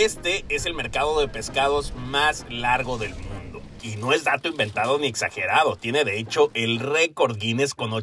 Este es el mercado de pescados más largo del mundo. Y no es dato inventado ni exagerado, tiene de hecho el récord Guinness con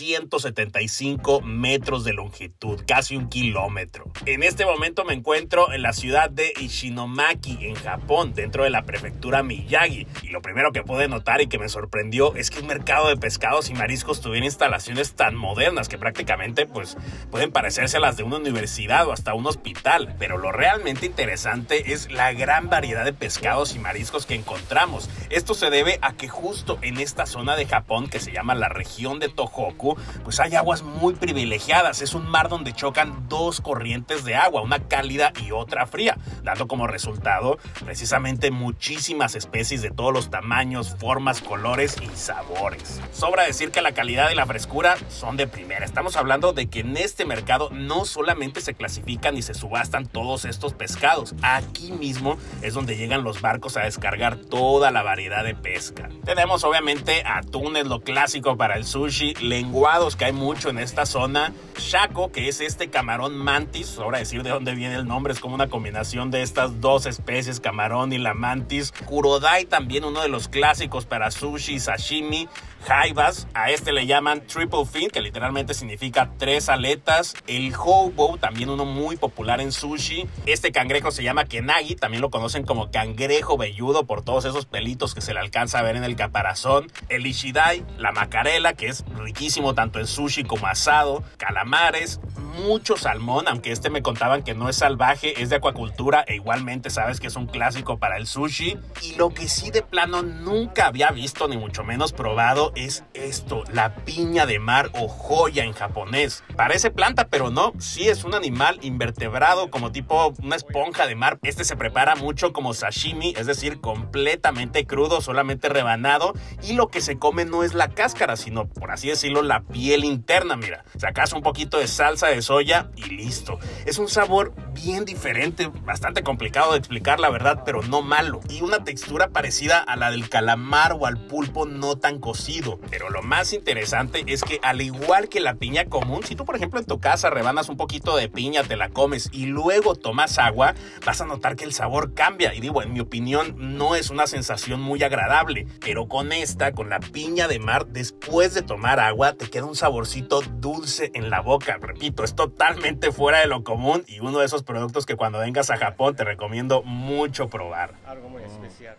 875 metros de longitud, casi 1 kilómetro. En este momento me encuentro en la ciudad de Ishinomaki, en Japón, dentro de la prefectura Miyagi. Y lo primero que pude notar y que me sorprendió es que un mercado de pescados y mariscos tuviera instalaciones tan modernas que prácticamente pues pueden parecerse a las de una universidad o hasta un hospital. Pero lo realmente interesante es la gran variedad de pescados y mariscos que encontramos. Esto se debe a que justo en esta zona de Japón, que se llama la región de Tohoku, pues hay aguas muy privilegiadas. Es un mar donde chocan dos corrientes de agua, una cálida y otra fría, dando como resultado precisamente muchísimas especies de todos los tamaños, formas, colores y sabores. Sobra decir que la calidad y la frescura son de primera. Estamos hablando de que en este mercado no solamente se clasifican y se subastan todos estos pescados. Aquí mismo es donde llegan los barcos a descargar toda la variedad de pesca. Tenemos obviamente atunes, lo clásico para el sushi, lenguados, que hay mucho en esta zona, shako, que es este camarón mantis, sobra decir de dónde viene el nombre, es como una combinación de estas dos especies, camarón y la mantis, kurodai, también uno de los clásicos para sushi, sashimi, jaibas, a este le llaman triple fin, que literalmente significa 3 aletas, el hobo, también uno muy popular en sushi, este cangrejo se llama kenagi, también lo conocen como cangrejo velludo por todos esos pelitos que se le alcanza a ver en el caparazón, el ishidai, la macarela, que es riquísimo tanto en sushi como asado, calamares, mucho salmón, aunque este me contaban que no es salvaje, es de acuacultura e igualmente sabes que es un clásico para el sushi. Y lo que sí de plano nunca había visto ni mucho menos probado es esto, la piña de mar o joya en japonés. Parece planta, pero no, sí es un animal invertebrado como tipo una esponja de mar. Este se prepara mucho como sashimi, es decir, completamente crudo, solamente rebanado, y lo que se come no es la cáscara, sino por así decirlo la piel interna. Mira, sacas un poquito de salsa de soya y listo. Es un sabor bien diferente, bastante complicado de explicar la verdad, pero no malo, y una textura parecida a la del calamar o al pulpo no tan cocido. Pero lo más interesante es que al igual que la piña común, si tú por ejemplo en tu casa rebanas un poquito de piña, te la comes y luego tomas agua, vas a notar que el sabor cambia, y digo, en mi opinión no es una sensación muy agradable, pero con la piña de mar, después de tomar agua te queda un saborcito dulce en la boca. Repito, es totalmente fuera de lo común y uno de esos productos que cuando vengas a Japón te recomiendo mucho probar. Algo muy especial.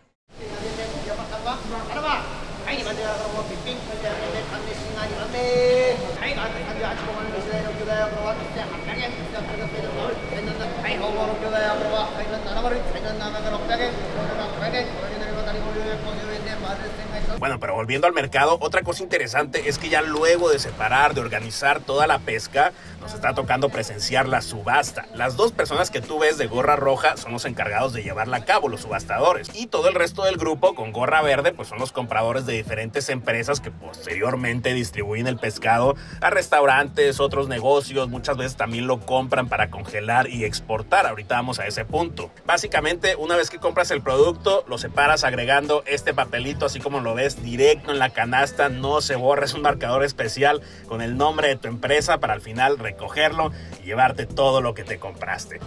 Bueno, pero volviendo al mercado, otra cosa interesante es que ya luego de separar, de organizar toda la pesca, nos está tocando presenciar la subasta. Las dos personas que tú ves de gorra roja son los encargados de llevarla a cabo, los subastadores. Y todo el resto del grupo con gorra verde, pues son los compradores de diferentes empresas que posteriormente distribuyen el pescado a restaurantes, otros negocios. Muchas veces también lo compran para congelar y exportar. Ahorita vamos a ese punto. Básicamente, una vez que compras el producto, lo separas agregando este papelito, así como lo ves, directo en la canasta, no se borra, es un marcador especial con el nombre de tu empresa para al final recogerlo y llevarte todo lo que te compraste.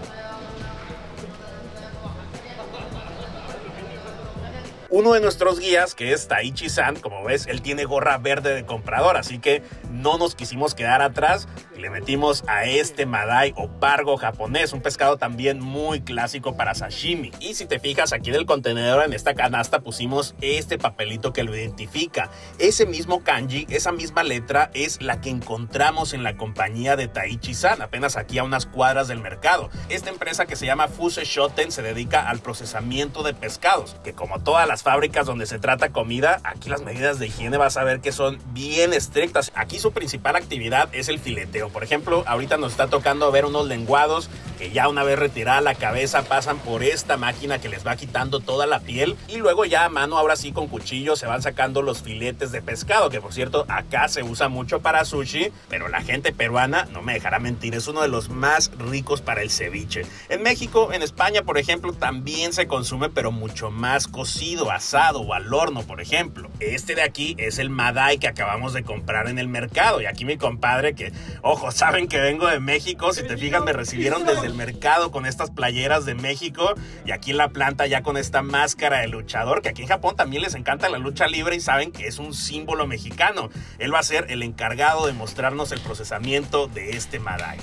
Uno de nuestros guías, que es Taichi-san, como ves, él tiene gorra verde de comprador, así que no nos quisimos quedar atrás y le metimos a este madai o pargo japonés, un pescado también muy clásico para sashimi. Y si te fijas, aquí en el contenedor, en esta canasta, pusimos este papelito que lo identifica. Ese mismo kanji, esa misma letra, es la que encontramos en la compañía de Taichi-san, apenas aquí a unas cuadras del mercado. Esta empresa, que se llama Fuse Shoten, se dedica al procesamiento de pescados, que como todas las fábricas donde se trata comida, aquí las medidas de higiene vas a ver que son bien estrictas. Aquí su principal actividad es el fileteo. Por ejemplo, ahorita nos está tocando ver unos lenguados que ya una vez retirada la cabeza pasan por esta máquina que les va quitando toda la piel, y luego ya a mano, ahora sí con cuchillo, se van sacando los filetes de pescado, que por cierto acá se usa mucho para sushi, pero la gente peruana no me dejará mentir, es uno de los más ricos para el ceviche. En México, en España por ejemplo, también se consume, pero mucho más cocido, asado o al horno, por ejemplo. Este de aquí es el madai que acabamos de comprar en el mercado, y aquí mi compadre, que ojo, saben que vengo de México, si te fijas me recibieron desde el mercado con estas playeras de México y aquí en la planta ya con esta máscara de luchador, que aquí en Japón también les encanta la lucha libre y saben que es un símbolo mexicano. Él va a ser el encargado de mostrarnos el procesamiento de este Madai.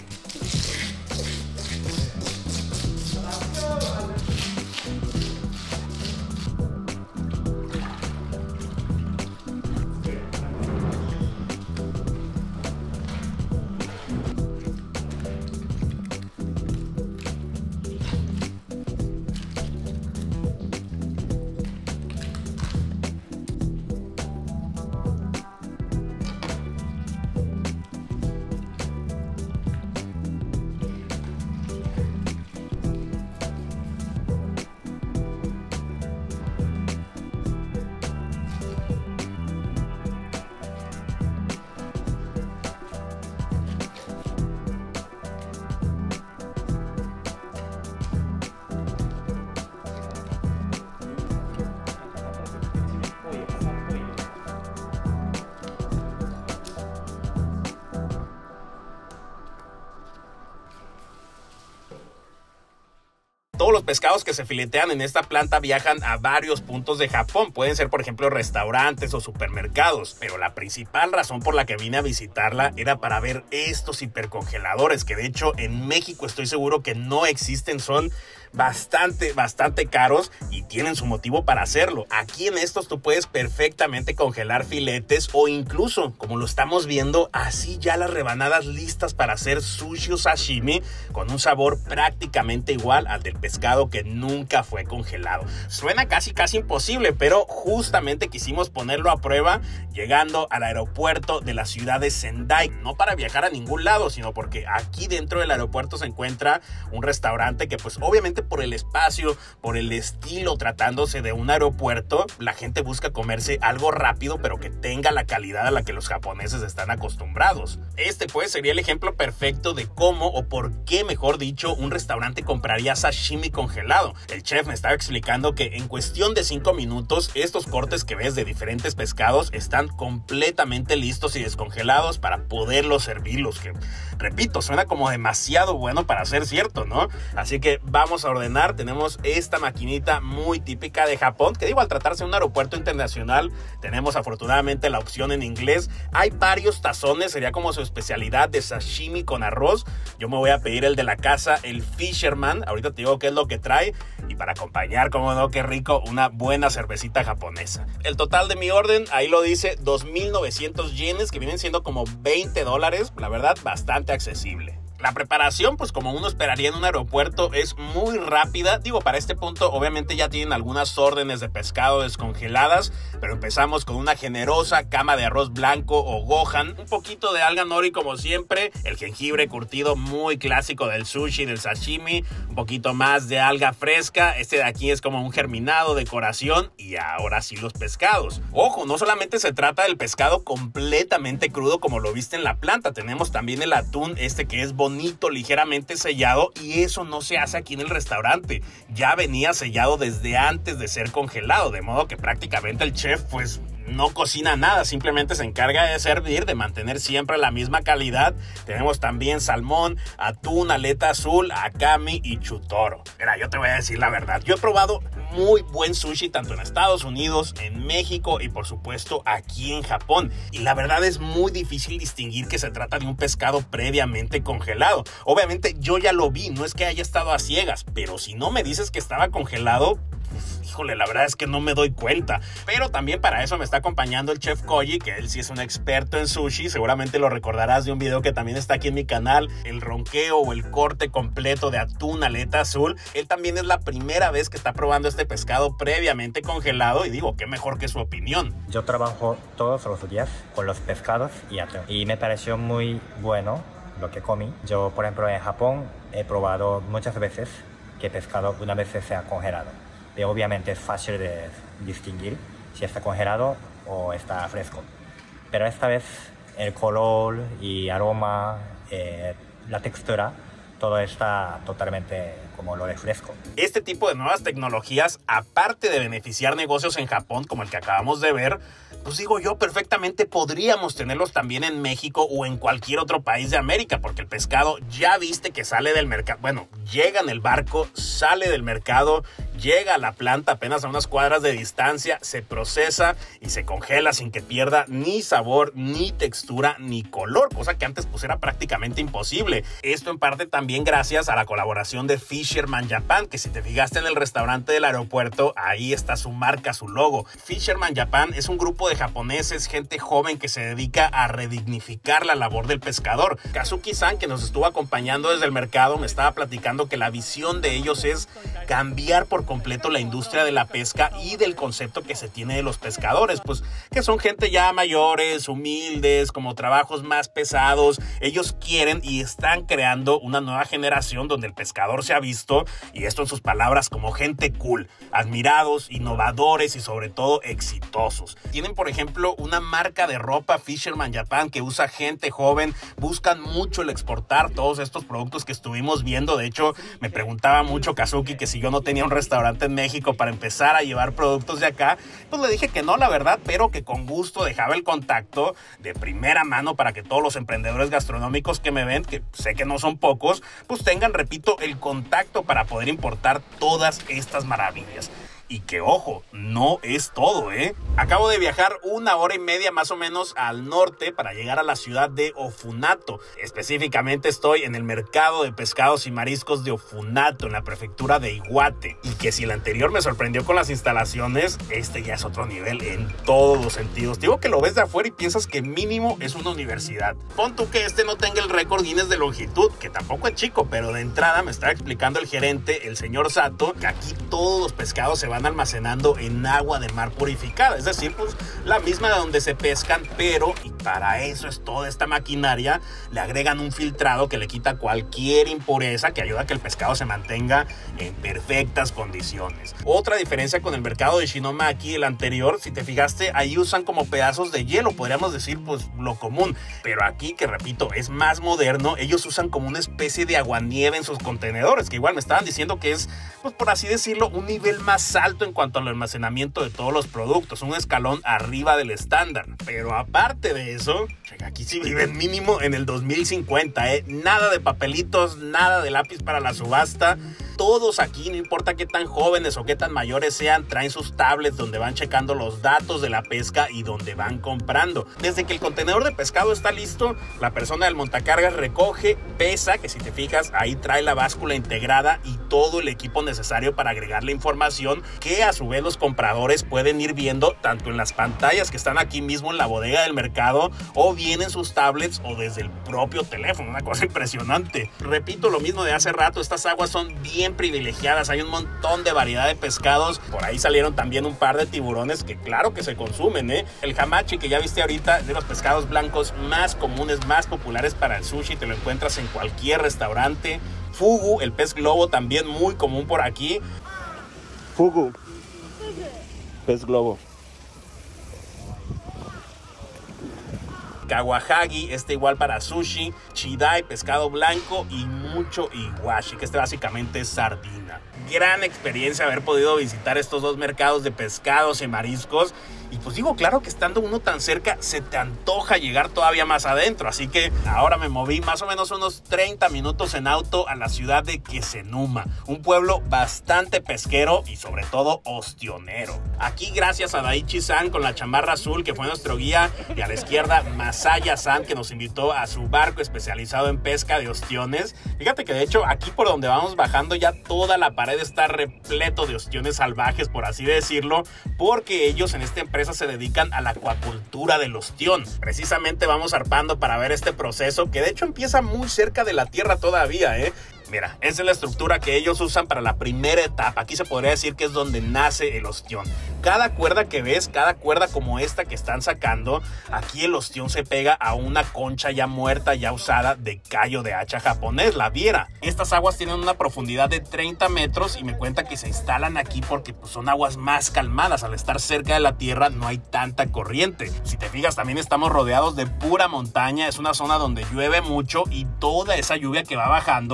Todos los pescados que se filetean en esta planta viajan a varios puntos de Japón. Pueden ser, por ejemplo, restaurantes o supermercados. Pero la principal razón por la que vine a visitarla era para ver estos hipercongeladores, que de hecho en México estoy seguro que no existen. Son bastante caros y tienen su motivo para hacerlo. Aquí en estos tú puedes perfectamente congelar filetes o incluso, como lo estamos viendo, así ya las rebanadas listas para hacer sushi o sashimi con un sabor prácticamente igual al del pescado que nunca fue congelado. Suena casi imposible, pero justamente quisimos ponerlo a prueba llegando al aeropuerto de la ciudad de Sendai. No para viajar a ningún lado, sino porque aquí dentro del aeropuerto se encuentra un restaurante que pues obviamente por el espacio, por el estilo, tratándose de un aeropuerto, la gente busca comerse algo rápido pero que tenga la calidad a la que los japoneses están acostumbrados. Este pues sería el ejemplo perfecto de cómo o por qué, mejor dicho, un restaurante compraría sashimi congelado. El chef me estaba explicando que en cuestión de 5 minutos estos cortes que ves de diferentes pescados están completamente listos y descongelados para poderlos servirlos, que repito, suena como demasiado bueno para ser cierto, ¿no? Así que vamos a ordenar. Tenemos esta maquinita muy típica de Japón, que digo, al tratarse de un aeropuerto internacional, tenemos afortunadamente la opción en inglés. Hay varios tazones, sería como su especialidad de sashimi con arroz. Yo me voy a pedir el de la casa, el Fisherman. Ahorita te digo qué es lo que trae. Y para acompañar, como no, qué rico, una buena cervecita japonesa. El total de mi orden, ahí lo dice, 2,900 yenes, que vienen siendo como $20. La verdad, bastante accesible. La preparación, pues como uno esperaría en un aeropuerto, es muy rápida. Digo, para este punto obviamente ya tienen algunas órdenes de pescado descongeladas, pero empezamos con una generosa cama de arroz blanco o gohan, un poquito de alga nori como siempre, el jengibre curtido muy clásico del sushi, del sashimi, un poquito más de alga fresca. Este de aquí es como un germinado, decoración, y ahora sí los pescados. Ojo, no solamente se trata del pescado completamente crudo como lo viste en la planta, tenemos también el atún este que es bonito, ligeramente sellado, y eso no se hace aquí en el restaurante. Ya venía sellado desde antes de ser congelado, de modo que prácticamente el chef pues no cocina nada, simplemente se encarga de servir, de mantener siempre la misma calidad. Tenemos también salmón, atún, aleta azul, akami y chutoro. Mira, yo te voy a decir la verdad, yo he probado muy buen sushi tanto en Estados Unidos, en México y por supuesto aquí en Japón, y la verdad es muy difícil distinguir que se trata de un pescado previamente congelado. Obviamente yo ya lo vi, no es que haya estado a ciegas, pero si no me dices que estaba congelado, híjole, la verdad es que no me doy cuenta. Pero también para eso me está acompañando el chef Koji, que él sí es un experto en sushi. Seguramente lo recordarás de un video que también está aquí en mi canal, el ronqueo o el corte completo de atún aleta azul. Él también es la primera vez que está probando este pescado previamente congelado y digo, qué mejor que su opinión. Yo trabajo todos los días con los pescados y atún y me pareció muy bueno lo que comí. Yo, por ejemplo, en Japón he probado muchas veces que pescado una vez se ha congelado. Pero obviamente es fácil de distinguir si está congelado o está fresco. Pero esta vez el color y aroma, la textura, todo está totalmente como lo de fresco. Este tipo de nuevas tecnologías, aparte de beneficiar negocios en Japón como el que acabamos de ver, pues digo yo, perfectamente podríamos tenerlos también en México o en cualquier otro país de América, porque el pescado ya viste que sale del mercado, bueno, llega en el barco, sale del mercado, llega a la planta apenas a unas cuadras de distancia, se procesa y se congela sin que pierda ni sabor, ni textura, ni color, cosa que antes pues era prácticamente imposible. Esto en parte también gracias a la colaboración de Fisherman Japan, que si te fijaste en el restaurante del aeropuerto, ahí está su marca, su logo. Fisherman Japan es un grupo de japoneses, gente joven que se dedica a redignificar la labor del pescador. Kazuki-san, que nos estuvo acompañando desde el mercado, me estaba platicando que la visión de ellos es cambiar por completo la industria de la pesca y del concepto que se tiene de los pescadores, pues que son gente ya mayores, humildes, como trabajos más pesados. Ellos quieren y están creando una nueva generación donde el pescador se ha visto, y esto en sus palabras, como gente cool, admirados, innovadores y sobre todo exitosos. Tienen, por ejemplo, una marca de ropa, Fisherman Japan, que usa gente joven. Buscan mucho el exportar todos estos productos que estuvimos viendo. De hecho, me preguntaba mucho Kazuki que si yo no tenía un restaurante en México para empezar a llevar productos de acá. Pues le dije que no, la verdad, pero que con gusto dejaba el contacto de primera mano para que todos los emprendedores gastronómicos que me ven, que sé que no son pocos, pues tengan, repito, el contacto para poder importar todas estas maravillas. Y que, ojo, no es todo, ¿eh? Acabo de viajar 1 hora y media más o menos al norte para llegar a la ciudad de Ofunato. Específicamente estoy en el mercado de pescados y mariscos de Ofunato, en la prefectura de Iwate. Y que si el anterior me sorprendió con las instalaciones, este ya es otro nivel en todos los sentidos. Te digo que lo ves de afuera y piensas que mínimo es una universidad. Pon tú que este no tenga el récord Guinness de longitud, que tampoco es chico, pero de entrada me estaba explicando el gerente, el señor Sato, que aquí todos los pescados se van almacenando en agua de mar purificada, es decir, pues la misma de donde se pescan, pero, y para eso es toda esta maquinaria, le agregan un filtrado que le quita cualquier impureza, que ayuda a que el pescado se mantenga en perfectas condiciones. Otra diferencia con el mercado de Shinomaki, el anterior, si te fijaste, ahí usan como pedazos de hielo, podríamos decir pues lo común, pero aquí, que repito, es más moderno, ellos usan como una especie de aguanieve en sus contenedores, que igual me estaban diciendo que es, pues por así decirlo, un nivel más alto en cuanto al almacenamiento de todos los productos, un escalón arriba del estándar. Pero aparte de eso, aquí sí viven mínimo en el 2050, nada de papelitos, nada de lápiz para la subasta. Todos aquí, no importa qué tan jóvenes o qué tan mayores sean, traen sus tablets donde van checando los datos de la pesca y donde van comprando. Desde que el contenedor de pescado está listo, la persona del montacargas recoge, pesa, que si te fijas, ahí trae la báscula integrada y todo el equipo necesario para agregar la información que a su vez los compradores pueden ir viendo tanto en las pantallas que están aquí mismo en la bodega del mercado, o bien en sus tablets o desde el propio teléfono. Una cosa impresionante. Repito lo mismo de hace rato, estas aguas son bien privilegiadas, hay un montón de variedad de pescados. Por ahí salieron también un par de tiburones que claro que se consumen, El hamachi, que ya viste ahorita, de los pescados blancos más comunes, más populares para el sushi, te lo encuentras en cualquier restaurante. Fugu, el pez globo, también muy común por aquí. Fugu, pez globo. Kawahagi, igual para sushi, chidai, pescado blanco, y mucho iwashi, que básicamente es sardina. Gran experiencia haber podido visitar estos dos mercados de pescados y mariscos. Y pues digo, claro que estando uno tan cerca, se te antoja llegar todavía más adentro. Así que ahora me moví más o menos unos 30 minutos en auto a la ciudad de Kesenuma, un pueblo bastante pesquero y sobre todo ostionero. Aquí, gracias a Daichi-san con la chamarra azul, que fue nuestro guía, y a la izquierda Masaya-san, que nos invitó a su barco especializado en pesca de ostiones. Fíjate que de hecho aquí por donde vamos bajando ya toda la pared está repleto de ostiones salvajes, por así decirlo, porque ellos en esta empresa se dedican a la acuacultura del ostión. Precisamente vamos zarpando para ver este proceso, que de hecho empieza muy cerca de la tierra todavía, Mira, esa es la estructura que ellos usan para la primera etapa. Aquí se podría decir que es donde nace el ostión. Cada cuerda que ves, cada cuerda como esta que están sacando, aquí el ostión se pega a una concha ya muerta, ya usada, de callo de hacha japonés, la viera. Estas aguas tienen una profundidad de 30 metros y me cuenta que se instalan aquí porque pues, son aguas más calmadas. Al estar cerca de la tierra no hay tanta corriente. Si te fijas, también estamos rodeados de pura montaña. Es una zona donde llueve mucho y toda esa lluvia que va bajando va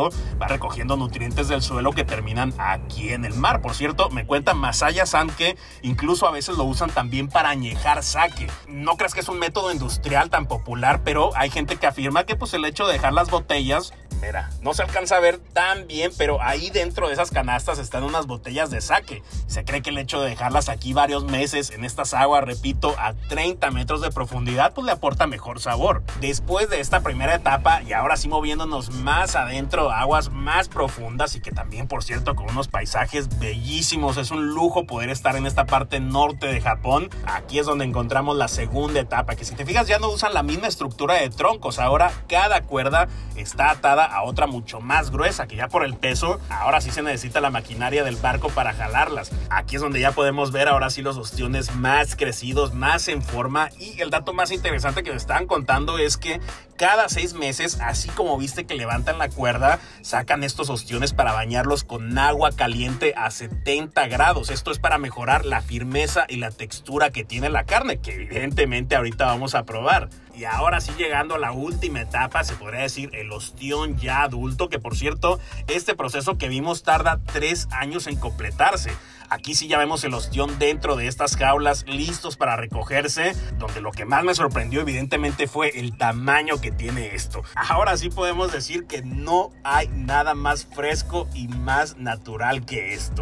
recogiendo nutrientes del suelo que terminan aquí en el mar. Por cierto, me cuenta Masaya-san que incluso a veces lo usan también para añejar sake. No creas que es un método industrial tan popular, pero hay gente que afirma que pues el hecho de dejar las botellas, mira, no se alcanza a ver tan bien, pero ahí dentro de esas canastas están unas botellas de sake. Se cree que el hecho de dejarlas aquí varios meses en estas aguas, repito, a 30 metros de profundidad, pues le aporta mejor sabor. Después de esta primera etapa, y ahora sí moviéndonos más adentro, aguas más profundas y que también, por cierto, con unos paisajes bellísimos, es un lujo poder estar en esta parte norte de Japón. Aquí es donde encontramos la segunda etapa, que si te fijas ya no usan la misma estructura de troncos. Ahora cada cuerda está atada a otra mucho más gruesa, que ya por el peso, ahora sí se necesita la maquinaria del barco para jalarlas. Aquí es donde ya podemos ver ahora sí los ostiones más crecidos, más en forma, y el dato más interesante que me estaban contando es que cada 6 meses, así como viste que levantan la cuerda, sacan estos ostiones para bañarlos con agua caliente a 70 grados. Esto es para mejorar la firmeza y la textura que tiene la carne, que evidentemente ahorita vamos a probar. Y ahora sí, llegando a la última etapa, se podría decir el ostión ya adulto, que por cierto, este proceso que vimos tarda 3 años en completarse. Aquí sí ya vemos el ostión dentro de estas jaulas listos para recogerse, donde lo que más me sorprendió evidentemente fue el tamaño que tiene esto. Ahora sí podemos decir que no hay nada más fresco y más natural que esto.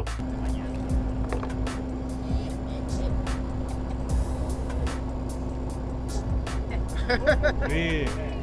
Sí.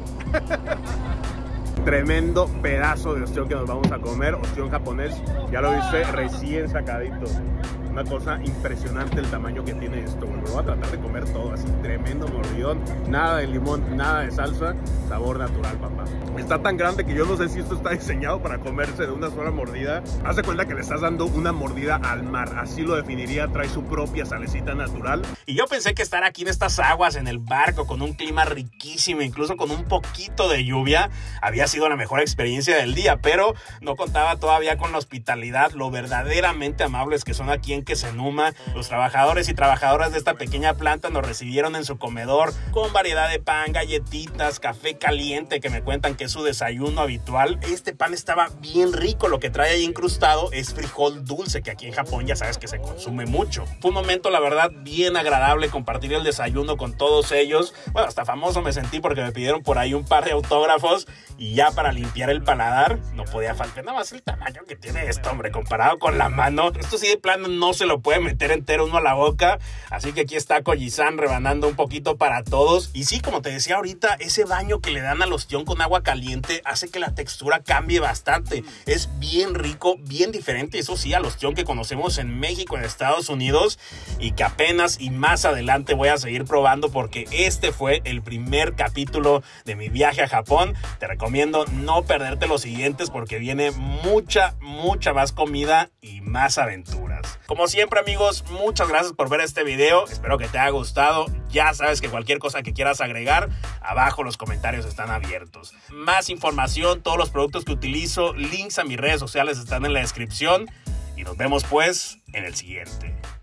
Tremendo pedazo de ostión que nos vamos a comer, ostión japonés, ya lo viste, recién sacadito. Una cosa impresionante el tamaño que tiene esto. Bueno, voy a tratar de comer todo así, tremendo mordidón, nada de limón, nada de salsa, sabor natural, papá. Está tan grande que yo no sé si esto está diseñado para comerse de una sola mordida. Haz de cuenta que le estás dando una mordida al mar, así lo definiría, trae su propia salecita natural. Y yo pensé que estar aquí en estas aguas, en el barco, con un clima riquísimo, incluso con un poquito de lluvia, había sido la mejor experiencia del día, pero no contaba todavía con la hospitalidad, lo verdaderamente amables que son aquí en Kesenuma. Los trabajadores y trabajadoras de esta pequeña planta nos recibieron en su comedor con variedad de pan, galletitas, café caliente, que me cuentan que es su desayuno habitual. Este pan estaba bien rico, lo que trae ahí incrustado es frijol dulce, que aquí en Japón ya sabes que se consume mucho. Fue un momento, la verdad, bien agradable compartir el desayuno con todos ellos. Bueno, hasta famoso me sentí porque me pidieron por ahí un par de autógrafos, y ya para limpiar el paladar no podía faltar nada más el tamaño que tiene esto, hombre, comparado con la mano. Esto sí de plano no se lo puede meter entero uno a la boca, así que aquí está Koji-san rebanando un poquito para todos. Y sí, como te decía ahorita, ese baño que le dan al ostión con agua caliente hace que la textura cambie bastante. Es bien rico, bien diferente, eso sí, al ostión que conocemos en México, en Estados Unidos, y que apenas y más adelante voy a seguir probando, porque este fue el primer capítulo de mi viaje a Japón. Te recomiendo no perderte los siguientes porque viene mucha más comida y más aventuras. Como siempre, amigos, muchas gracias por ver este video. Espero que te haya gustado. Ya sabes que cualquier cosa que quieras agregar, abajo los comentarios están abiertos. Más información, todos los productos que utilizo, links a mis redes sociales están en la descripción. Y nos vemos pues en el siguiente.